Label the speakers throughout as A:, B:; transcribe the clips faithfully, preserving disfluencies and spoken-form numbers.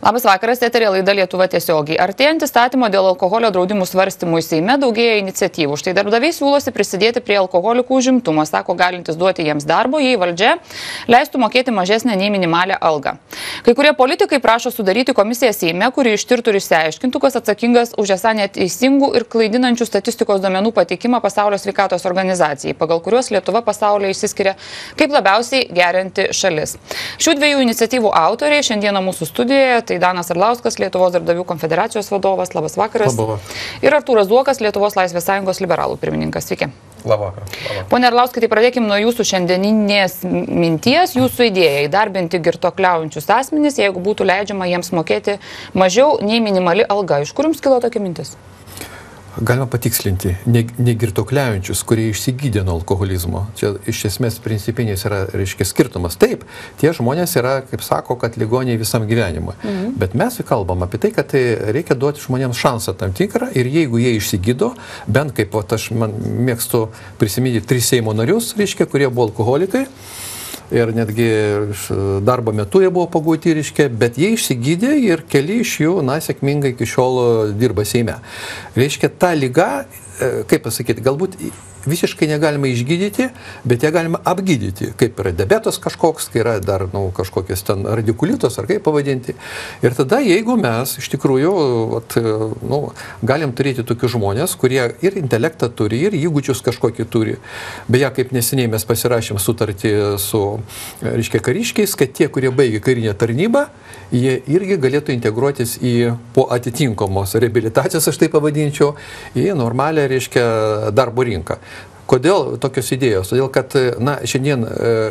A: Labas vakaras, eterė laida Lietuva tiesiogiai. Artėjant įstatymo dėl alkoholio draudimų svarstymų į Seime daugėja iniciatyvų. Štai darbdaviai siūlosi prisidėti prie alkoholikų užimtumo, sako galintis duoti jiems darbo, jei valdžia leistų mokėti mažesnę nei minimalę algą. Kai kurie politikai prašo sudaryti komisiją Seime, kuri ištirtų ir išsiaiškintų, kas atsakingas už esą neteisingų ir klaidinančių statistikos duomenų pateikimą Pasaulio sveikatos organizacijai, pagal kuriuos Lietuva pasaulyje išsiskiria kaip labiausiai gerianti šalis. Šių dviejų iniciatyvų autoriai šiandieną mūsų studijoje tai Danas Arlauskas, Lietuvos darbdavių konfederacijos vadovas, labas vakaras.
B: Labas.
A: Ir Artūras Zuokas, Lietuvos Laisvės sąjungos liberalų pirmininkas. Sveiki.
B: Labas.
A: Pone Arlauskai, tai pradėkime nuo jūsų šiandieninės minties, jūsų idėja įdarbinti girtuokliaujančius asmenys, jeigu būtų leidžiama jiems mokėti mažiau nei minimali alga. Iš kur jums kilo tokia mintis?
B: Galima patikslinti, negirtuokliaujančius, kurie išsigydė nuo alkoholizmo. Čia iš esmės principinės yra, reiškia, skirtumas. Taip, tie žmonės yra, kaip sako, kad ligoniai visam gyvenimui. Mhm. Bet mes kalbam apie tai, kad tai reikia duoti žmonėms šansą tam tikrą ir jeigu jie išsigydo, bent kaip vat, aš man mėgstu prisiminti tris Seimo narius, reiškia, kurie buvo alkoholikai. Ir netgi darbo metu jie buvo pagauti, reiškia, bet jie išsigydė ir keli iš jų, na, sėkmingai iki šiol dirba Seime. Reiškia, ta liga, kaip pasakyti, galbūt visiškai negalima išgydyti, bet ją galima apgydyti, kaip yra diabetas kažkoks, kai yra dar, nu, kažkokias ten radikulitos, ar kaip pavadinti. Ir tada, jeigu mes iš tikrųjų, vat, nu, galim turėti tokius žmonės, kurie ir intelektą turi, ir įgūdžius kažkokį turi. Beje, kaip neseniai mes pasirašėm sutartį su, reiškia, kariškiais, kad tie, kurie baigė karinę tarnybą, jie irgi galėtų integruotis į po atitinkamos reabilitacijos, aš tai pavadinčiau, į normalią, reiškia, darbo rinką. Kodėl tokios idėjos? Todėl, kad, na, šiandien,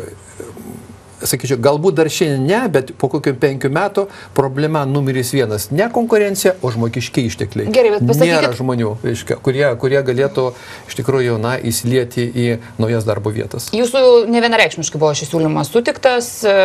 B: e, sakyčiau, galbūt dar šiandien ne, bet po kokių penkių metų problema numeris vienas ne konkurencija, o žmogiški ištekliai.
A: Gerai, bet pasakykit...
B: Nėra žmonių, reiškia, kurie, kurie galėtų iš tikrųjų, na, įsilieti į naujas darbo vietas.
A: Jūsų nevienareikšmiškai buvo šis siūlymas sutiktas,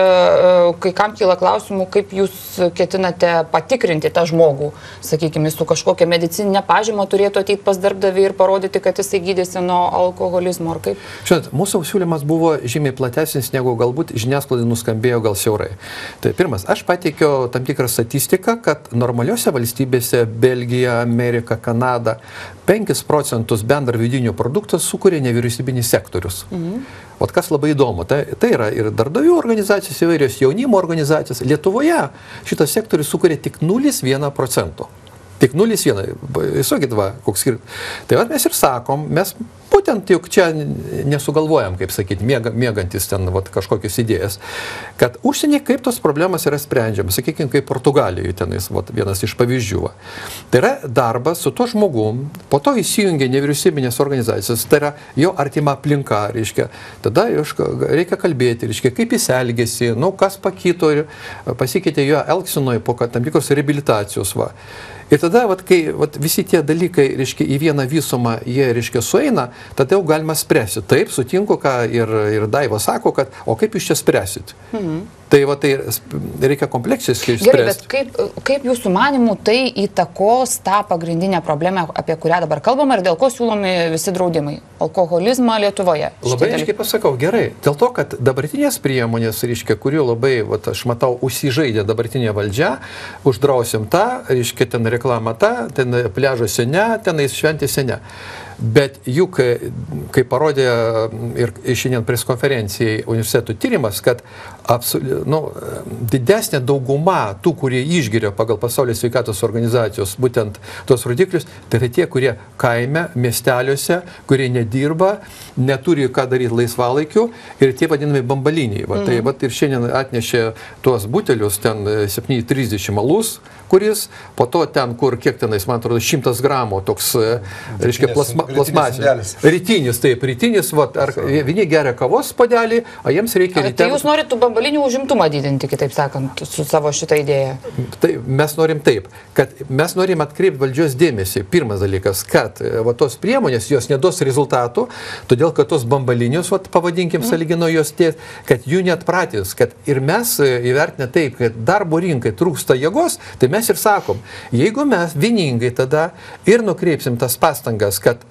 A: kai kam kyla klausimų, kaip jūs ketinate patikrinti tą žmogų, sakykime, su kažkokia medicininė pažyma turėtų ateiti pas darbdavį ir parodyti, kad jisai gydėsi nuo alkoholizmo, ar kaip?
B: Žinot, mūsų siūlymas buvo žymiai platesnis, negu galbūt žiniasklaidai nuskambėjo gal siaurai. Tai pirmas, aš pateikiau tam tikrą statistiką, kad normaliuose valstybėse Belgija, Amerika, Kanada penkis procentus bendro vidinio produkto sukuria nevyriausybinis sektorius. Mhm. O kas labai įdomu, tai, tai yra ir darbdavių organizacijos, įvairios jaunimo organizacijos. Lietuvoje šitas sektorius sukuria tik nulis vienas procento. Tik nulis vienas, įsokit va, koks skirtas. Tai va, mes ir sakom, mes būtent juk čia nesugalvojam, kaip sakyti, mėga, mėgantis ten vat, kažkokios idėjas, kad užsienį kaip tos problemas yra sprendžiamas, sakykime, kaip Portugalijoje tenais, vat, vienas iš pavyzdžių. Va. Tai yra darbas su to žmogum, po to įsijungia nevyriausybinės organizacijos, tai yra jo artima aplinka, reiškia, tada reikia kalbėti, reiškia, kaip jis elgėsi, nu, kas pakito ir pasikeitė jo elgsenoje po tam tikros reabilitacijos. Va. Ir tada, vat, kai vat, visi tie dalykai, reiškia, į vieną visumą jie, reiškia, sueina, tada jau galima spręsti. Taip, sutinku, ką ir, ir Daiva sako, kad, o kaip jūs čia spręsit? Mhm. Tai, va, tai reikia kompleksiškai išspręsti.
A: Gerai, bet kaip, kaip jūsų manimų tai įtakos tą pagrindinę problemą, apie kurią dabar kalbame ir dėl ko siūlomi visi draudimai? Alkoholizmą Lietuvoje.
B: Labai aiškiai pasakau, gerai. Dėl to, kad dabartinės priemonės, reiškia, kurių labai, va, aš matau, užsižaidė dabartinė valdžia, uždrausim tą, reiškia, ten reklamą tą, ten pliažuose ne, tenais šventėse ne. Bet juk, kai parodė ir šiandien preskonferencijai universitetų tyrimas, kad absoliu, nu, didesnė dauguma tų, kurie išgeria pagal Pasaulio sveikatos organizacijos būtent tos rodiklius, tai yra tie, kurie kaime, miesteliuose, kurie nedirba, neturi ką daryti laisvalaikiu ir tie vadinami bambaliniai. Va, tai, va, ir šiandien atnešė tuos butelius, ten septyni trisdešimt alus, kuris, po to ten, kur kiek tenais, man atrodo, šimtas gramų, toks, reiškia, plasma, plasmasinis. Rytinis, taip, rytinis, va, ar vieni geria kavos padelį, o jiems reikia ryte.
A: Tai jūs norite tų bambalinių užimtumą didinti, kitaip sakant, su savo šitą idėją?
B: Tai mes norim taip, kad mes norim atkreipti valdžios dėmesį. Pirmas dalykas, kad va, tos priemonės, jos nedos rezultatų, todėl, kad tos bambalinius, va, pavadinkim, sąlygino jos ties, kad jų net pratys, kad ir mes įvertinę taip, kad darbo rinkai trūksta jėgos, tai mes ir sakom, jeigu mes vieningai tada ir nukreipsim tas pastangas, kad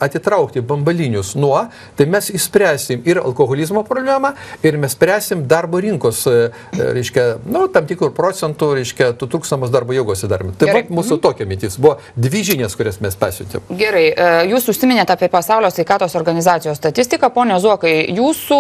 B: atitraukti bambalinius nuo, tai mes įspręsim ir alkoholizmo problemą, ir mes spręsim darbo rinkos, reiškia, nu, tam tikrų procentų, reiškia, tų trūkstamos darbo jėgos įdarbinti. Tai buvo mūsų tokia mintis. Buvo dvi žinias, kurias mes pasiuntėm.
A: Gerai, jūs užsiminėte apie Pasaulio sveikatos organizacijos statistiką. Pone Zuokai, jūsų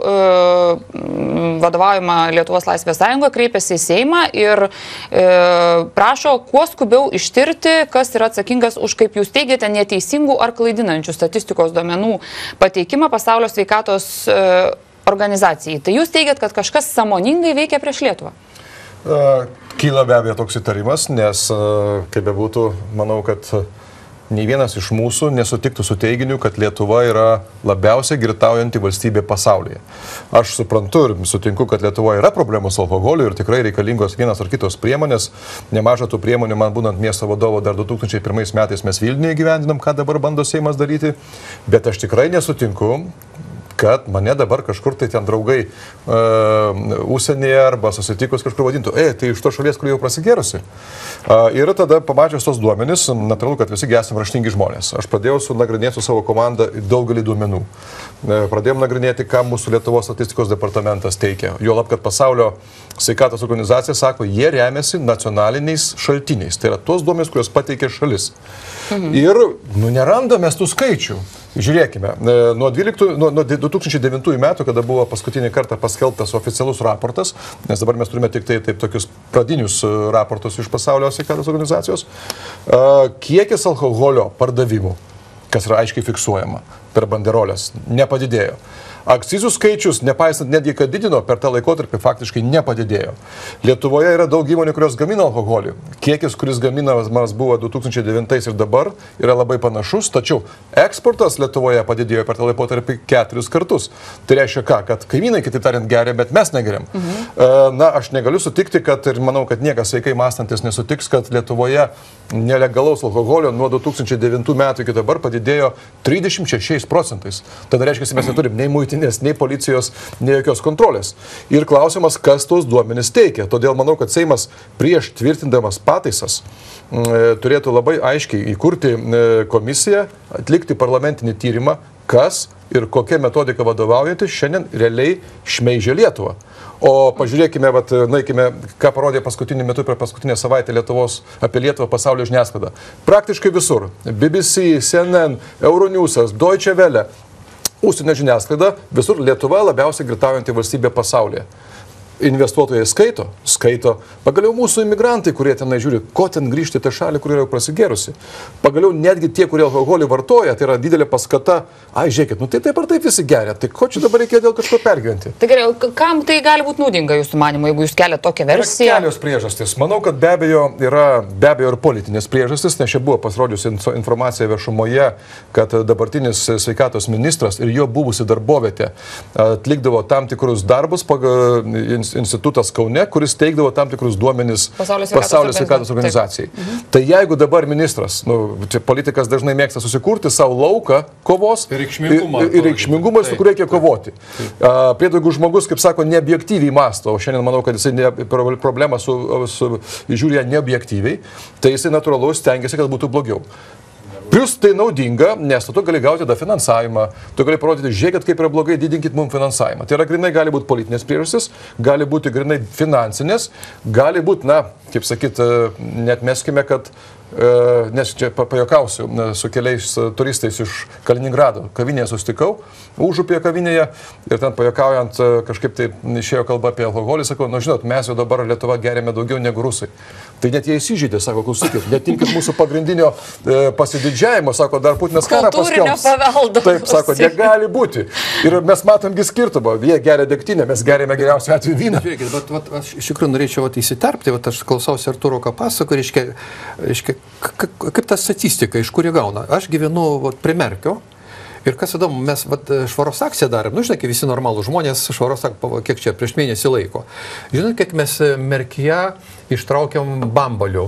A: uh, vadovaujama Lietuvos Laisvės sąjunga kreipėsi į Seimą ir e, prašo kuo skubiau ištirti, kas yra atsakingas už, kaip jūs teigiate, neteisingų ar klaidinančių statistikos duomenų pateikimą Pasaulio sveikatos e, organizacijai. Tai jūs teigiat, kad kažkas sąmoningai veikia prieš Lietuvą?
C: Kyla be abejo toks įtarimas, nes, kaip bebūtų, manau, kad nei vienas iš mūsų nesutiktų su teiginiu, kad Lietuva yra labiausiai girtaujanti valstybė pasaulyje. Aš suprantu ir sutinku, kad Lietuvoje yra problemų su alkoholiu ir tikrai reikalingos vienas ar kitos priemonės. Nemaža tų priemonių, man būnant miesto vadovo, dar du tūkstančiai pirmais metais mes Vilniuje gyvendinam, ką dabar bando Seimas daryti, bet aš tikrai nesutinku, kad mane dabar kažkur tai ten draugai uh, užsienyje arba susitikus kažkur vadintų, ei, tai iš to šalies, kur jau prasigėrusi. Uh, ir tada pamačius tos duomenis, natūralu, kad visi esame raštingi žmonės. Aš pradėjau sunagrinėti su savo komanda daugelį duomenų. Uh, pradėjom nagrinėti, ką mūsų Lietuvos statistikos departamentas teikia. Juolab, kad Pasaulio sveikatos organizacija sako, jie remiasi nacionaliniais šaltiniais. Tai yra tos duomenys, kurios pateikia šalis. Mhm. Ir, nu, nerandame tų skaičių. Žiūrėkime, nuo, dvyliktų, nuo, nuo du tūkstančiai devintųjų metų, kada buvo paskutinį kartą paskelbtas oficialus raportas, nes dabar mes turime tik tai taip tokius pradinius raportus iš Pasaulio sveikatos organizacijos, kiekis alkoholio pardavimų, kas yra aiškiai fiksuojama per banderolės, nepadidėjo. Akcizų skaičius, nepaisant netgi, kad didino, per tą laikotarpį faktiškai nepadidėjo. Lietuvoje yra daug įmonių, kurios gamina alkoholį. Kiekis, kuris gaminamas buvo du tūkstančiai devintais ir dabar, yra labai panašus, tačiau eksportas Lietuvoje padidėjo per tą laikotarpį keturis kartus. Tai reiškia ką, kad kaimynai, kitaip tariant, geria, bet mes negeriam. Mhm. Na, aš negaliu sutikti, kad ir manau, kad niekas sveikai mąstantis nesutiks, kad Lietuvoje nelegalaus alkoholio nuo du tūkstančiai devintų metų iki dabar padidėjo trisdešimt šešiais procentais. Tada reiškia, mes neturim nei muitinės, nei policijos, nei jokios kontrolės. Ir klausimas, kas tos duomenis teikia. Todėl manau, kad Seimas prieš tvirtindamas pataisas m, turėtų labai aiškiai įkurti m, komisiją, atlikti parlamentinį tyrimą, kas ir kokia metodika vadovaujantis šiandien realiai šmeižia Lietuvą. O pažiūrėkime, vat, naikime, ką parodė paskutiniu metu per paskutinę savaitę Lietuvos apie Lietuvą pasaulio žiniasklaidą. Praktiškai visur. B B C, C N N, Euronewsas, Deutsche Welle, užsienio žiniasklaida, visur Lietuva labiausiai girtaujanti valstybė pasaulyje. Investuotojai skaito, skaito. Pagaliau mūsų imigrantai, kurie tenai žiūri, ko ten grįžti tą šalį, kur yra prasigėrusi. Pagaliau netgi tie, kurie alkoholį vartoja, tai yra didelė paskata. Ai, žiūrėkit, nu tai taip ar taip visi geria. Tai ko čia dabar reikia dėl kažko pergyventi?
A: Tai gerai, kam tai gali būti naudinga jūsų manimu, jeigu jūs keliate tokią versiją?
C: Yra kelios priežastys. Manau, kad be abejo yra be abejo ir politinės priežastys, nes čia buvo pasirodžiusi informacija viešumoje, kad dabartinis sveikatos ministras ir jo buvusi darbovietė atlikdavo tam tikrus darbus pagal institutas Kaune, kuris teikdavo tam tikrus duomenis Pasaulio sveikatos, sveikatos organizacijai. Mhm. Tai jeigu dabar ministras, nu, čia politikas dažnai mėgsta susikurti savo lauką kovos ir reikšmingumą, ir, ir reikšmingumą su kuriuo reikia kovoti. Priedo, jeigu žmogus, kaip sako, neobjektyviai mąsto, o šiandien manau, kad jisai ne, problemą su, su, žiūrė neobjektyviai, tai jisai natūralu stengiasi, kad būtų blogiau. Plius tai naudinga, nes tu gali gauti tą finansavimą, tu gali parodyti, žiūrėkit, kaip yra blogai, didinkit mums finansavimą. Tai yra grinai gali būti politinės priežastys, gali būti grinai finansinės, gali būti, na, kaip sakyt, net meskime, kad, nes čia pajokausiu, su keliais turistais iš Kaliningrado kavinėje sustikau, užupėje kavinėje ir ten pajokaujant kažkaip tai išėjo kalba apie alkoholį, sakau, nu žinot, mes jau dabar Lietuva geriame daugiau negu rusai. Tai net jie įsižydė, sako, klausykit, netinkit mūsų pagrindinio e, pasididžiavimo, sako, dar Putinas karą paskelbs. Taip, sako, negali būti. Ir mes matomgi skirtumą, jie geria degtinę, mes geriame geriausiu atveju vyną.
B: Žiūrėkit, bet, bet aš iš tikrųjų norėčiau vat, įsiterpti, vat, aš klausausi Artūro, ką pasako, reiškia, reiškia, kaip ta statistika, iš kur jie gauna. Aš gyvenu vat, prie Merkio. Ir kas įdomu, mes vat, švaros akciją darėm, nu žinai, visi normalų žmonės švaros akciją, kiek čia, prieš mėnesį laiko. Žinai, kiek mes Merkyje ištraukiam bambalių,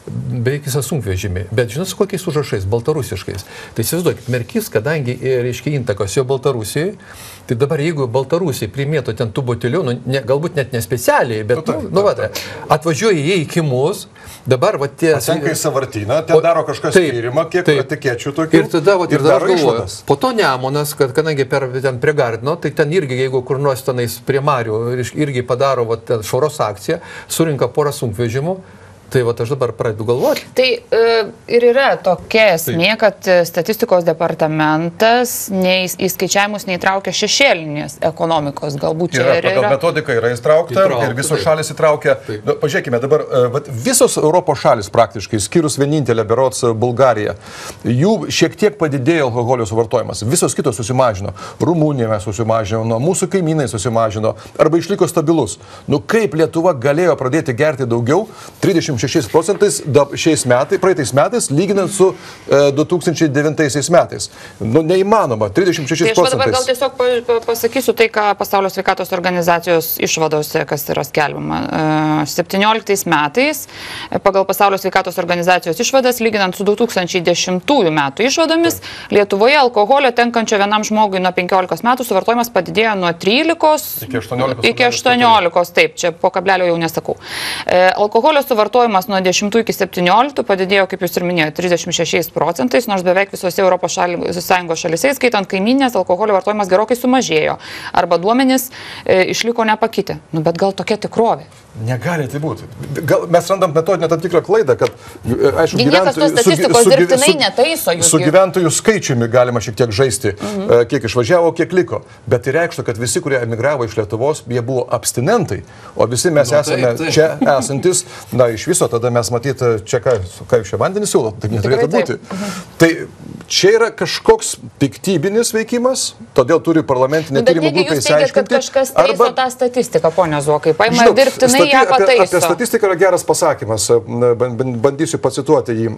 B: beveik visą sunkvežimį, bet žinot, su kokiais užrašais, baltarusiškais. Tai įsivaizduokit, Merkys, kadangi, reiškia, intakos jo Baltarusijai, tai dabar jeigu Baltarusiai primėto ten tų botelių, nu, ne, galbūt net nespecialiai, bet, nu, nu, nu va, atvažiuoja jie iki mus, dabar, va, tie...
C: Patenka į Savartyną, ten daro kažkas tyrimą, kiek etikečių tokių.
B: Ir tada, va, ir tada aš galvoju, po to Nemunas, kad kadangi per, ten prie Gardino, tai ten irgi, jeigu kur nors tenais prie Marių, irgi padaro, va, ten švaros akciją, surinka porą sunkvežimų, tai va, aš dabar pradedu galvoti.
A: Tai e, ir yra tokia esmė, kad statistikos departamentas nei, į skaičiavimus neįtraukia šešėlinės ekonomikos. Galbūt čia
C: yra,
A: ir
C: pagal
A: yra.
C: Metodika yra įtraukta, įtraukta ir visos šalis įtraukia. Nu, pažiūrėkime, dabar vat, visos Europos šalis praktiškai, skyrus vienintelę berods Bulgariją, jų šiek tiek padidėjo alkoholio suvartojimas. Visos kitos susimažino. Rumunija susimažino, mūsų kaimynai susimažino arba išliko stabilus. Nu kaip Lietuva galėjo pradėti gerti daugiau? trisdešimt šešiais procentais šiais metais, praeitais metais, lyginant su e, du tūkstančiai devintaisiais metais. Nu, neįmanoma, trisdešimt šešiais procentais.
A: Tai aš dabar gal tiesiog pa, pa, pasakysiu tai, ką Pasaulio sveikatos organizacijos išvadose, kas yra skelbima. E, septynioliktais metais, pagal Pasaulio sveikatos organizacijos išvadas, lyginant su du tūkstančiai dešimtųjų metų išvadomis, Lietuvoje alkoholio tenkančio vienam žmogui nuo penkiolikos metų suvartojimas padidėjo nuo trylikos
C: iki aštuoniolikos.
A: Iki aštuoniolikos, taip, čia po kablelio jau nesakau. E, alkoholio suvartojimas nuo dešimtų iki septynioliktų padidėjo, kaip jūs ir minėjote, trisdešimt šešiais procentais, nors beveik visose Europos šali, Sąjungos šalyse, skaitant kaiminės, alkoholio vartojimas gerokai sumažėjo. Arba duomenys e, išliko nepakitę. Nu, bet gal tokia tikrovė?
C: Negali tai būti. Gal mes randam metodinę tam tikrą klaidą, kad, aišku,
A: gyventojų statistikos dirbtinai netaiso jų.
C: Su gyventojų skaičiumi galima šiek tiek žaisti, mhm. kiek išvažiavo, kiek liko. Bet tai reikštų, kad visi, kurie emigravo iš Lietuvos, jie buvo abstinentai, o visi mes nu, esame taip, taip. Čia esantis, na, iš viso tada mes matyti, čia ką, ką jūs čia vandenį siūlo, taip neturėtų būti. Mhm. Tai čia yra kažkoks piktybinis veikimas, todėl turi parlamentinė tyrimų grupė įsiaiškinti. Bet jeigu jūs teigiat, kad kažkas taiso tą statistiką, ponia Zuokai, paima ir dirbtinai ją pataiso. Apie statistiką yra geras pasakymas, bandysiu pacituoti jį.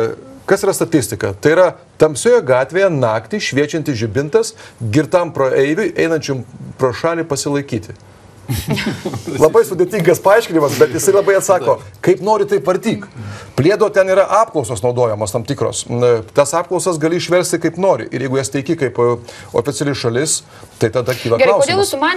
C: Kas yra statistika? Tai yra tamsioje gatvėje naktį šviečiantis žibintas girtam praeiviui einančiam pro šalį pasilaikyti. Labai sudėtingas paaiškinimas, bet jisai labai atsako, kaip nori tai vartyk. Pliedo ten yra apklausos naudojamos tam tikros. Tas apklausas gali išversti kaip nori. Ir jeigu jas teiki kaip oficiali šalis, tai tada kyla klausimas.
A: Gerai, kodėl jūsų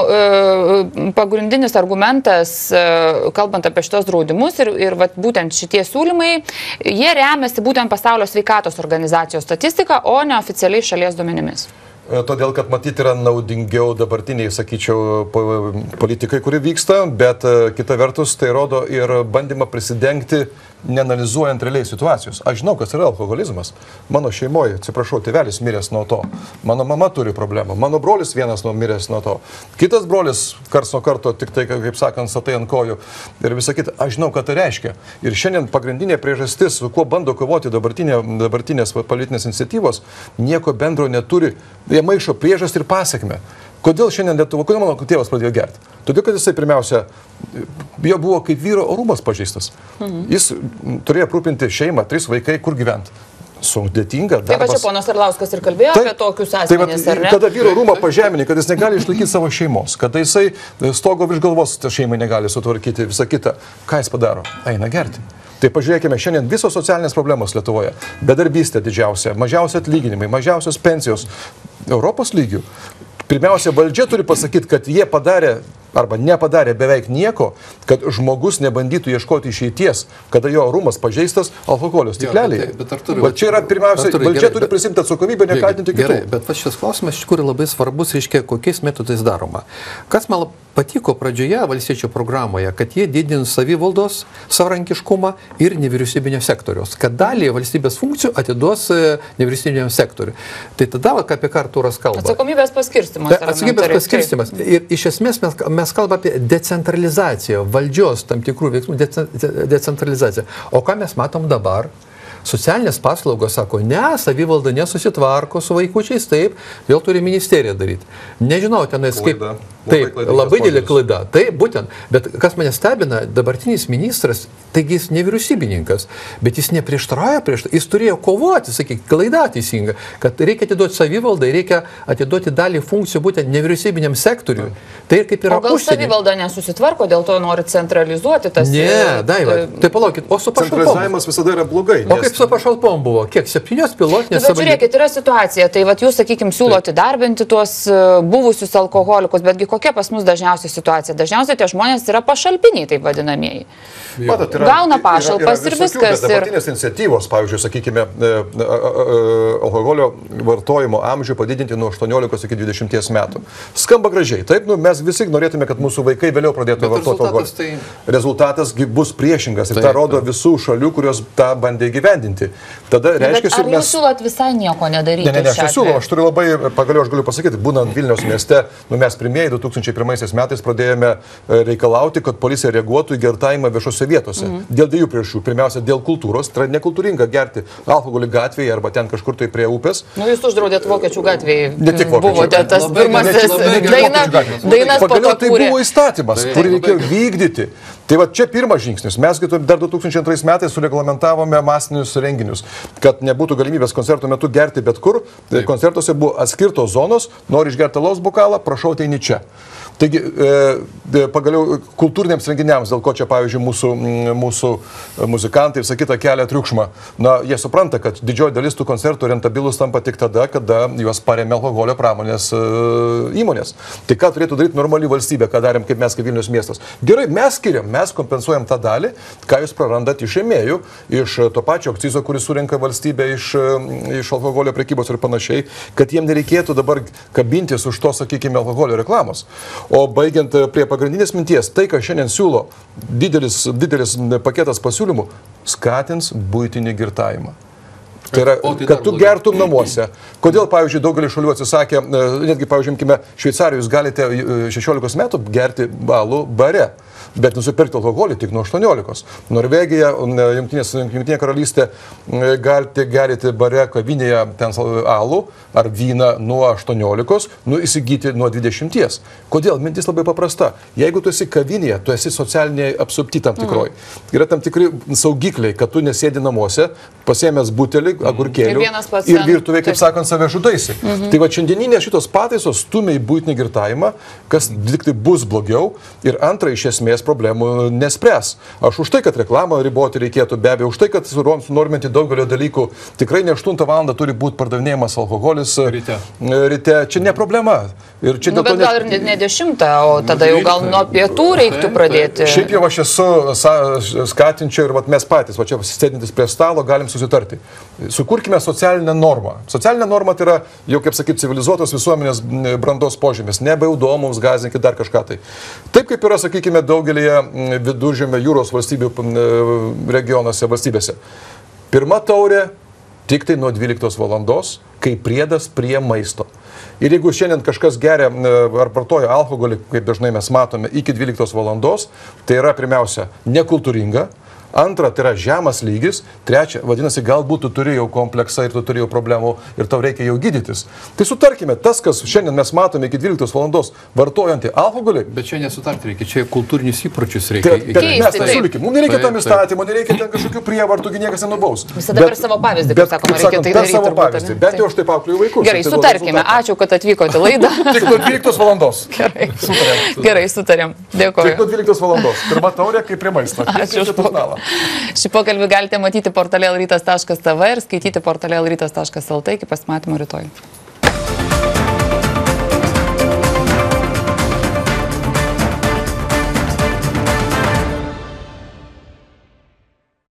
A: manimų pagrindinis argumentas, kalbant apie šitos draudimus ir, ir vat, būtent šitie siūlymai, jie remiasi būtent Pasaulio sveikatos organizacijos statistika, o ne oficialiai šalies duomenimis?
C: Todėl, kad matyti yra naudingiau dabartiniai, sakyčiau, politikai, kuri vyksta, bet kita vertus tai rodo ir bandymą prisidengti, neanalizuojant realiai situacijos. Aš žinau, kas yra alkoholizmas. Mano šeimoje, atsiprašau, tėvelis miręs nuo to. Mano mama turi problemą. Mano brolis vienas nuo miręs nuo to. Kitas brolis kars nuo karto, tik tai, kaip sakant, satai ant kojų ir visą kitą. Aš žinau, ką tai reiškia. Ir šiandien pagrindinė priežastis, su kuo bando kovoti dabartinė, dabartinės politinės iniciatyvos, nieko bendro neturi. Jie maišo priežastį ir pasiekmę. Kodėl šiandien Lietuva, kodėl mano tėvas pradėjo gerti? Todėl, kad jisai pirmiausia, jo buvo kaip vyro orumas pažeistas. Mhm. Jis turėjo aprūpinti šeimą, tris vaikai, kur gyventi. Sudėtinga.
A: Taip, čia ponas Arlauskas ir kalbėjo tai, apie tokius asmenys,
C: tai,
A: ar ne?
C: Kada vyro orumą pažeminė, kad jis negali išlaikyti savo šeimos, kada jisai stogo virš galvos šeimai negali sutvarkyti, visą kitą. Ką jis padaro? Eina gerti. Tai pažiūrėkime, šiandien visos socialinės problemos Lietuvoje, bedarbystė didžiausia, mažiausi atlyginimai, mažiausios pensijos Europos lygių. Pirmiausia, valdžia turi pasakyti, kad jie padarė arba nepadarė beveik nieko, kad žmogus nebandytų ieškoti išeities, kada jo orumas pažeistas alkoholio stikleliai. Va čia yra pirmiausia, Arturai, valdžia gerai, turi prisimti atsakomybę, nekaltinti kitų.
B: Gerai, bet va šis klausimas iš tikrųjų labai svarbus, reiškia, kokiais metodais daroma. Kas man patiko pradžioje valstiečių programoje, kad jie didins savivaldos savarankiškumą ir nevyriausybinio sektoriaus, kad dalį valstybės funkcijų atiduos nevyriausybiniam sektoriui. Tai tada, apie ką Artūras kalba.
A: Atsakomybės paskirstimas.
B: Atsakomybės paskirstimas. Ir iš esmės mes, mes kalbame apie decentralizaciją, valdžios tam tikrų veiksmų decentralizaciją. O ką mes matom dabar? Socialinės paslaugos sako, ne, savivalda nesusitvarko su vaikučiais, taip, vėl turi ministerija daryti. Nežinau, tenais kaip... Taip, labai didelė klaida. Taip, būtent. Bet kas mane stebina, dabartinis ministras, taigi jis nevyriausybininkas, bet jis neprieštarauja prieš tai. Jis turėjo kovoti, sakykime, klaida teisinga, kad reikia atiduoti savivaldai, reikia atiduoti dalį funkcijų būtent nevyriausybiniam sektoriui. Tai kaip yra
A: užsienį. O gal
B: užsienį.
A: savivalda nesusitvarko, dėl to nori centralizuoti tas...
B: Ne, Daiva, tai palaukit, o su pašalpom?
C: Centralizavimas visada yra blogai.
B: O kaip su pašalpom buvo? Kiek? Septynios pilotinės
A: savivaldybės? Bet žiūrėkit, yra situacija. Tai vat, jūs, sakykime, siūlote darbinti tuos buvusius alkoholikus, betgi kokia pas mus dažniausiai situacija? Dažniausiai tie žmonės yra pašalpiniai, taip vadinamieji.
C: Matot, yra,
A: gauna pašalpas
C: yra, yra
A: ir viskas.
C: Bet dabartinės iniciatyvos, pavyzdžiui, sakykime, alkoholio vartojimo amžių padidinti nuo aštuoniolikos iki dvidešimties metų. Skamba gražiai. Taip, nu, mes visi norėtume, kad mūsų vaikai vėliau pradėtų vartoti alkoholį. Tai... Rezultatas bus priešingas. Ir tą rodo visų šalių, kurios tą bandė gyvendinti. Tada reiškia,
A: ar
C: mes...
A: jūs siūlot visai nieko nedaryti?
C: Ne, ne, ne, aš nesiūlau. Aš turiu labai, pagaliau aš galiu pasakyti, būnant Vilniaus mieste, nu, mes pirmieji du tūkstančiai pirmaisiais metais pradėjome reikalauti, kad policija reaguotų į girtavimą viešose vietose. Mm. Dėl dviejų priežasčių. Pirmiausia, dėl kultūros. Tai nekultūringa gerti alkoholį gatvėje arba ten kažkur tai prie upės.
A: Nu, jūs uždraudėt Vokiečių gatvėje.
C: Ne tik Vokiečių.
A: Buvote tas pirmasis daina, dainas po to
C: Pagaliau tai
A: kūrė.
C: buvo įstatymas, kurį reikėjo vykdyti. Tai va čia pirmas žingsnis. Mes dar du tūkstančiai antrais metais sureglamentavome masinius renginius, kad nebūtų galimybės koncerto metu gerti bet kur. Taip. Koncertuose buvo atskirtos zonos, nori išgerti alaus bokalą, prašau, ateini čia. Taigi, e, pagaliau kultūriniams renginiams, dėl ko čia, pavyzdžiui, mūsų, mūsų muzikantai ir sakyta kelia triukšmą, na, jie supranta, kad didžioji dalis tų koncertų rentabilus tampa tik tada, kada juos paremia alkoholio pramonės e, įmonės. Tai ką turėtų daryti normali valstybė, ką darėm kaip mes, kaip Vilnius miestas? Gerai, mes skiriam, mes kompensuojam tą dalį, ką jūs prarandat iš ėmėjų, iš to pačio akcizo, kuris surenka valstybė iš, iš alkoholio prekybos ir panašiai, kad jiem nereikėtų dabar kabintis už to, sakykime, alkoholio reklamos. O baigiant prie pagrindinės minties, tai, ką šiandien siūlo didelis, didelis paketas pasiūlymų, skatins buitinį girtavimą. Tai yra, kad tu gertum namuose. Kodėl, pavyzdžiui, daugelį šalių atsisakė, netgi, pavyzdžiui, imkime, Šveicarijoje jūs galite šešiolikos metų gerti alų bare, bet nusipirkti alkoholį tik nuo aštuoniolikos. Norvegija, Jungtinė karalystė galite gerti bare kavinėje ten alų ar vyną nuo aštuoniolikos, nu įsigyti nuo dvidešimties. Kodėl? Mintis labai paprasta. Jeigu tu esi kavinėje, tu esi socialiniai apsupti tam tikroji. Mm. Yra tam tikri saugikliai, kad tu nesėdi namuose, pasiėmęs butelį, agurkėlių
A: ir,
C: ir virtuvėje, kaip sakant, save žudaisi. Mm-hmm. Tai va šiandieninė šitos pataisos stumia į buitinį girtavimą, kas tik tai bus blogiau ir antra, iš esmės problemų nespręs. Aš už tai, kad reklamą riboti reikėtų, be abejo, už tai, kad sunorminti daugelio dalykų, tikrai ne aštuntą valandą turi būti pardavinėjimas alkoholis ryte. ryte. Čia ne problema. Ir čia
A: nu, bet gal ir ne, ne dešimtą, o tada jau gal nuo pietų reiktų pradėti.
C: Šiaip jau aš esu skatinčiau ir vat, mes patys, va čia sėdintis prie stalo, galim susitarti. Sukurkime socialinę normą. Socialinė norma tai yra, jau kaip sakyti, civilizuotos visuomenės brandos požymis. Nebeudo mums gazinkit dar kažką tai. Taip kaip yra, sakykime, daugelėje viduržemio jūros valstybių regionuose, valstybėse. Pirma taurė tik tai nuo dvyliktos valandos, kai priedas prie maisto. Ir jeigu šiandien kažkas geria ar vartoja alkoholį, kaip dažnai mes matome, iki dvyliktos valandos, tai yra pirmiausia nekultūringa. Antra, tai yra žemas lygis. Trečia, vadinasi, galbūt tu turi jau kompleksą ir tu turi jau problemų ir tau reikia jau gydytis. Tai sutarkime, tas, kas šiandien mes matome iki dvyliktos valandos vartojantį alkoholį.
B: Bet čia nesutarti reikia, čia kultūrinius įpročius reikia.
C: Tai, bet mes tą siūlykim. Mums nereikia tam įstatymų, nereikia ten kažkokių prievartų, niekas nenubaus.
A: Visada per savo pavyzdį, kaip sakoma, reikia tai daryti.
C: Per savo pavyzdį. Bet jau aš taip auklėjau vaikus.
A: Gerai, sutarkime. Ačiū, kad atvykote laidą.
C: Tik nuo dvyliktos valandos.
A: Gerai, sutarėm. Gerai, sutarėm. Dėkuoju.
C: Tik nuo dvyliktos valandos. Pirma taurė, kaip prie maisto.
A: Ačiū už pokalbį. Šį pokalbį galite matyti portale elrytas taškas tv ir skaityti portale elrytas taškas lt iki pasimatymo rytoj.